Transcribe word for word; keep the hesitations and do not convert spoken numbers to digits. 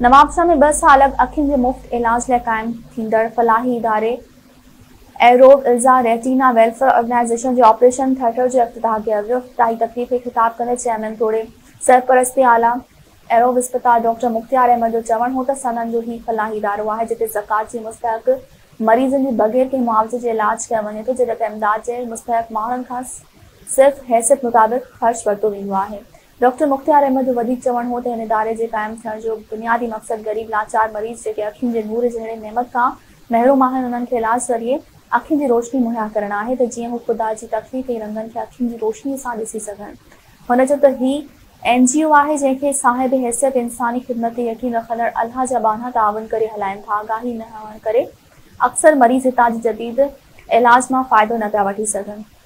नवाबशाह में ॿ साल अॻु अखियुनि जे मुफ़्त इलाज लाइ क़ाइमु थींदड़ फलाही इदारे एरोब इल्ज़ा रेटिना वेलफेयर ऑर्गेनाइज़ेशन जे ऑपरेशन थिएटर जो इफ्तिताह कयो वियो। इफ्तिताही तक़रीब खे ख़िताब कंदे चेयरमैन तोड़े सरपरस्ती आला एरोब इस्पताल डॉक्टर मुख्तियार अहमद जो चवणु हो त सनन जो ही फलाही इदारो आहे जिते ज़कात जी मुस्तहक़ मरीज़नि जी बग़ैर कंहिं मुआवज़े जे इलाज कयो वञे थो, जॾहिं त इमदाद जे मुस्तहक़ माण्हुनि खां सिर्फ़ हैसियत मुताबिक़ ख़र्च वरितो वेंदो आहे। डॉक्टर मुख्तियार अहमद जो वधीक चवणु हो त हिन इदारे जे क़ाइमु थियण जो बुनियादी मक़सदु ग़रीब लाचार मरीज़ जेके अखियुनि जे नूर जहिड़े नेमत खां महरूम आहिनि उन्हनि खे इलाज ज़रिए अखियुनि जी रोशनी मुहैया करणु आहे त जीअं हू ख़ुदा जी तख़लीक़ ऐं रंगनि खे अखियुनि जी रोशनीअ सां ॾिसी सघनि। हुन चयो त ही एन जी ओ आहे जंहिंखे साहिब हैसियत इंसानी ख़िदमत ते यकीन रखंदड़ अल्लाह जा बाना तावन करे हलाइनि था। आगाही न हुअण करे अक्सर मरीज़ हितां जी जदीद इलाज मां फ़ाइदो न पिया वठी सघनि।